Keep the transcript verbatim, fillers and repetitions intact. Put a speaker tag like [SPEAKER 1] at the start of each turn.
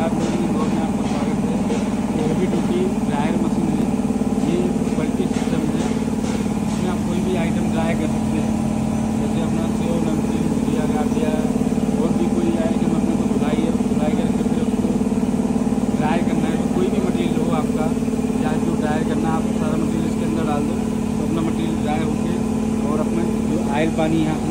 [SPEAKER 1] नमस्कार, मेरी इंदौर में आपका स्वागत है। हेवी ड्यूटी ड्रायर मशीन है, ये मल्टी सिस्टम है। इसमें आप कोई भी आइटम ड्राई कर सकते हैं, जैसे अपना सेव, नमकीन, भुजिया, गाठिया और भी कोई आइटम अपने को धुलाई है, धुलाई करके फिर उसको ड्राई करना है। तो कोई भी मटेरियल हो आपका, या जो ड्राई करना है, आप सारा मटेरियल इसके अंदर डाल दो तो अपना मटेरियल ड्राई होके और अपना जो आयल पानी यहाँ